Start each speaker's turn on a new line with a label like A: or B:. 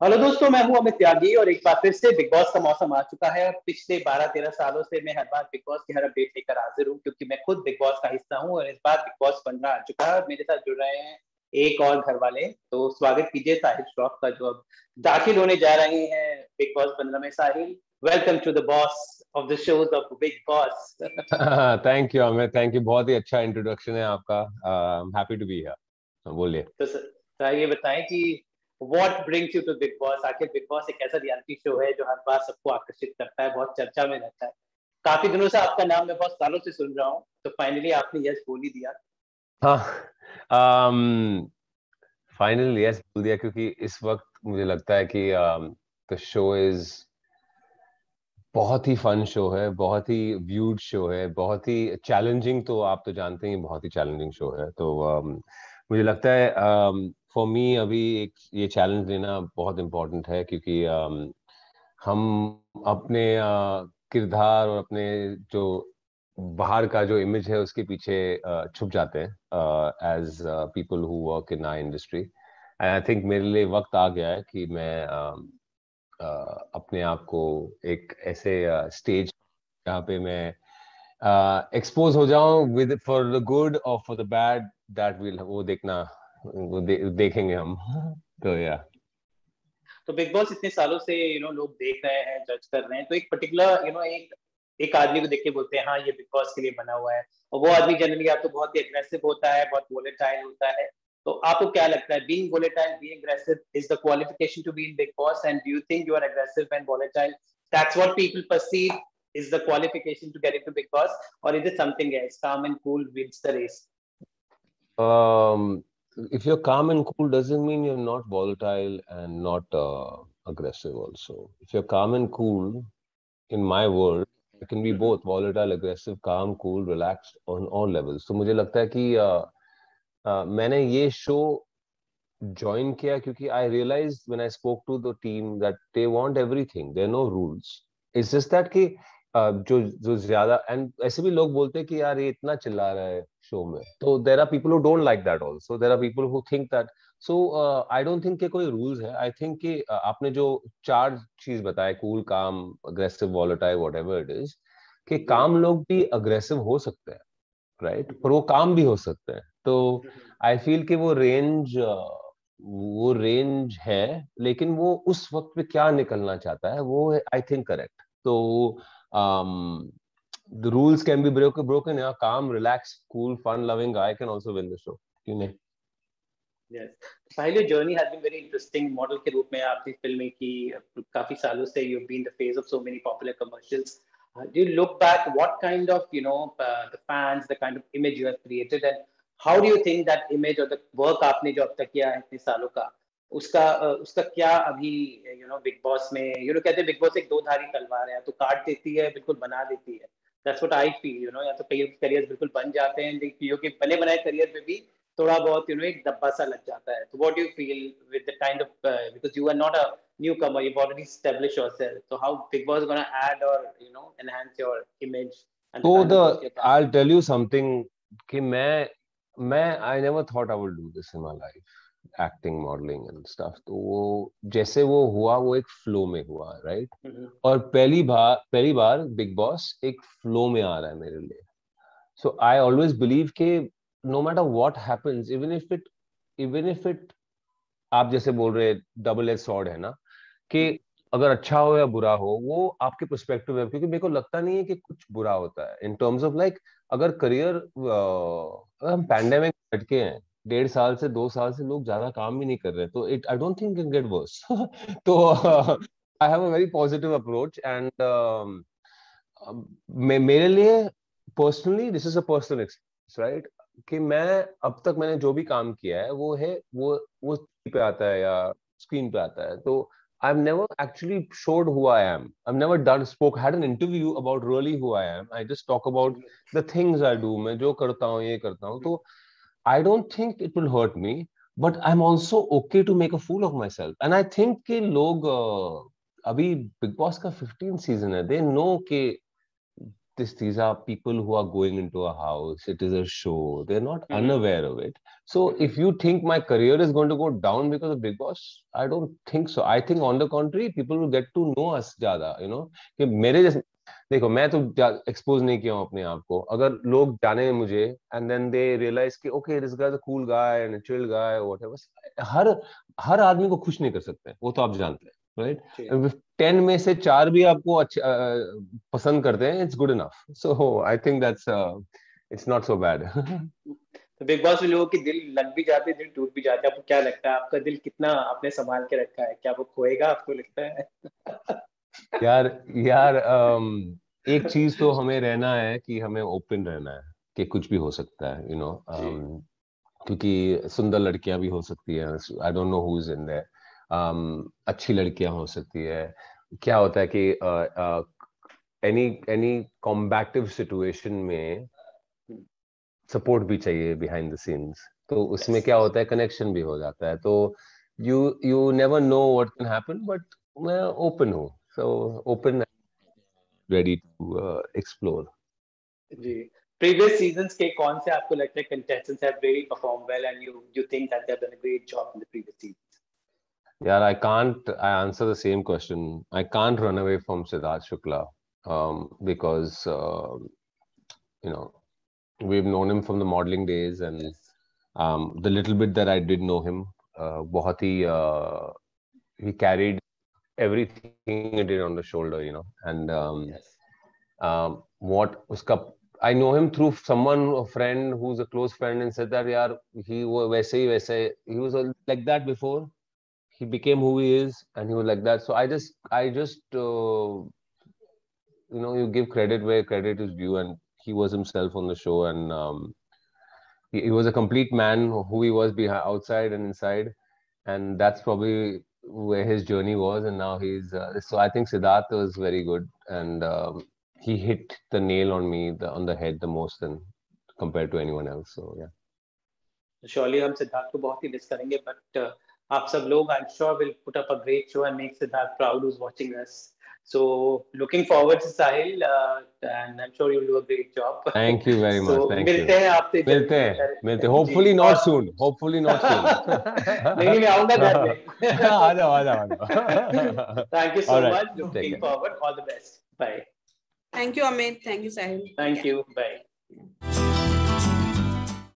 A: Hello दोस्तों, मैं हूं अमित त्यागी और एक बार फिर से बिग बॉस का मौसम आ चुका है। और पिछले 12-13 सालों से मैं हर बार बिग बॉस की हर अपडेट लेकर हाजिर हूं, क्योंकि मैं खुद बिग बॉस का हिस्सा हूं। और इस बार बिग बॉस 15 आ चुका है और मेरे साथ जुड़ रहे हैं एक और घर वाले। तो स्वागत कीजिए साहिल श्रॉफ का, जो अब दाखिल होने जा रहे हैं बिग बॉस 15 में। Sahil, welcome to the boss of the shows of Bigg Boss.
B: Thank you Amit, thank you. बहुत ही अच्छा इंट्रोडक्शन है आपका। Happy to be here. बोलिए।
A: तो सर ये बताएं कि what brings you to Bigg Boss. आखिर बिग बॉस एक ऐसा रियलिटी शो है जो हर बार सबको आकर्षित करता है, बहुत चर्चा में रहता है। काफी दिनों से आपका नाम मैं बहुत सालों से सुन रहा हूँ, तो फाइनली आपने यस बोल ही दिया।
B: हाँ, फाइनली यस बोल दिया, क्योंकि इस वक्त मुझे लगता है कि द शो इज बहुत ही फन शो है, बहुत ही व्यूड शो है, बहुत ही चैलेंजिंग। तो आप तो जानते हैं बहुत ही चैलेंजिंग शो है। तो मुझे लगता है फॉर मी अभी एक ये चैलेंज लेना बहुत इम्पोर्टेंट है, क्योंकि हम अपने किरदार और अपने जो बाहर का जो इमेज है उसके पीछे छुप जाते हैं as people who work in our industry. And I think मेरे लिए वक्त आ गया है कि मैं अपने आप को एक ऐसे स्टेज जहाँ पे मैं एक्सपोज हो जाऊं विद फॉर द गुड और for the bad. That will वो देखना, देखेंगे हम। तो या
A: तो बिग बॉस इतने सालों से लोग देख रहे हैं, जज कर रहे हैं, तो एक पर्टिकुलर एक एक आदमी को देख के बोलते हैं हाँ ये बिग बॉस के लिए बना हुआ है। और वो आदमी जनरली या तो बहुत ही अग्रेसिव होता है, बहुत वोलेटाइल होता है। तो आपको क्या लगता है, being volatile, being aggressive is the qualification to be in Bigg Boss? And do you think you are aggressive and volatile, that's what people perceive is the qualification to get into Big Boss, or is it something else? Calm and cool wins the race.
B: um, if you're calm and cool doesn't mean you're not volatile and not aggressive also. If you're calm and cool, in my world, it can be both volatile, aggressive, calm, cool, relaxed on all levels. तो मुझे लगता है कि मैंने ये show join किया क्योंकि I realize when I spoke to the team that they want everything, there no rules. It's just that कि जो जो ज्यादा एंड ऐसे भी लोग बोलते हैं कि यार ये इतना चिल्ला रहा है शो में, तो there are people who don't like that also. There are people who think that. So I don't think कि कोई रूल्स है। आई थिंक कि आपने जो चार चीज बताए, cool, calm, aggressive, volatile, whatever it is, कि काम लोग भी अग्रेसिव हो सकते हैं, राइट, पर वो काम भी हो सकते हैं। तो आई फील कि वो रेंज है, लेकिन वो उस वक्त पे क्या निकलना चाहता है वो है आई थिंक करेक्ट। तो the rules can be broken या calm, relax, cool, fun loving guy can also win the show, क्यों नहीं।
A: Yes. Sahil, journey has been very interesting. Model के रूप में आपने फिल्में की, काफी सालों से you been the face of so many popular commercials. Do you look back, what kind of the fans, the kind of image you have created, and how do you think that image or the work आपने जो अब तक किया है इतने सालों का, उसका क्या अभी बिग बॉस में कहते हैं बिग बॉस एक दो धारी तलवार है, तो काट देती है, बिल्कुल बना देती है। That's what I feel. या तो कई करियर बिल्कुल बन जाते हैं, कईयों के बने बनाए करियर में भी थोड़ा बहुत एक डब्बा सा लग जाता है। तो what do you feel with the kind of, because you are not a newcomer, you've already established yourself, so how Big Boss is going to add or enhance your image and the
B: तो
A: kind
B: the
A: of work you've done?
B: I tell you something कि मैं I never thought I will do this in my life, acting, modelling and stuff. तो वो जैसे वो हुआ, वो एक फ्लो में हुआ, राइट। और पहली बार बिग बॉस एक फ्लो में आ रहा है मेरे लिए। सो आई ऑलवेज बिलीव कि no matter what happens, even if it आप जैसे बोल रहे डबल एज सॉर्ड है ना, कि अगर अच्छा हो या बुरा हो वो आपके पर्सपेक्टिव है। क्योंकि मेरे को लगता नहीं है कि कुछ बुरा होता है इन टर्म्स ऑफ लाइक, अगर करियर, अगर हम पैंडेमिक हटके हैं, 1.5 साल से 2 साल से लोग ज्यादा काम भी नहीं कर रहे, तो it I don't think can get worse. तो I have a very positive approach and मेरे लिए personally this is a personal experience, right, कि मैं अब तक मैंने जो भी काम किया है वो है वो पे आता है या स्क्रीन पे आता है। तो I've never actually showed who I am. I've never had an interview about really who I am. I just talk about the things I do. मैं जो करता हूँ ये करता हूँ। तो I don't think it will hurt me, but I'm also okay to make a fool of myself. And I think कि लोग अभी बिग बॉस का 15 सीजन है, they know कि these are people who are going into a house. It is a show. They're not unaware of it. So if you think my career is going to go down because of Big Boss, I don't think so. I think on the contrary, people will get to know us ज़्यादा, you know. कि मेरे जैसे देखो, मैं तो expose नहीं किया हूँ अपने आप को. अगर लोग जाने मुझे and then they realize कि okay, this guy is a cool guy and a chill guy or whatever. हर आदमी को खुश नहीं कर सकते, वो तो आप जानते हैं. Right? 10 में से 4 भी आपको अच्छे पसंद करते हैं, it's good enough. So I think that's it's not so bad.
A: तो बिग बॉस में लोगों के दिल लग भी जाते हैं, दिल टूट भी जाते हैं. आपको क्या लगता है, आपका दिल कितना आपने संभाल के रखा है? क्या वो खोएगा, आपको लगता है?
B: यार एक चीज तो हमें रहना है कि हमें ओपन रहना है कि कुछ भी हो सकता है, you know. क्योंकि सुंदर लड़कियां भी हो सकती है. I don't know who is in there. अच्छी लड़कियां हो सकती है. क्या होता है कि एनी कॉम्बैटिव सिचुएशन में सपोर्ट भी चाहिए बिहाइंड द सीन्स. तो उसमें क्या होता है, कनेक्शन भी हो जाता है. तो you never know what can happen, but मैं ओपन हूँ. So open, ready to explore.
A: जी. Previous seasons के कौन से आपको लगता है contestants have really performed well and you think that they've done a great job in the previous seasons?
B: Yeah, I answer the same question. I can't run away from Siddharth Shukla because you know, we've known him from the modeling days, and the little bit that I did know him, बहुत ही he carried everything he did on the shoulder, you know. And what uska, I know him through someone, a friend who's a close friend, and said that yaar, he was like that before he became who he is, and he was like that. So I just you know, you give credit where credit is due, and he was himself on the show, and he was a complete man, who he was behind, outside and inside, and that's probably where his journey was. And now he's so I think Siddharth was very good, and he hit the nail on me on the head the most than compared to anyone else. So yeah.
A: Surely हम सिद्धार्थ को बहुत ही miss करेंगे, but आप सब लोग I'm sure will put up a great show and make Siddharth proud who's watching us. So looking forward to Sahil, and I'm sure you'll do a great job.
B: Thank you very much. Thank you.
A: मिलते हैं आपसे
B: मिलते हैं. Hopefully not soon. Hopefully not soon.
A: नहीं, मैं आऊँगा घर में.
B: आ जाओ.
A: Thank you so much. Looking forward. All the best. Bye.
C: Thank you, Amit. Thank you, Sahil.
A: Thank you. Bye.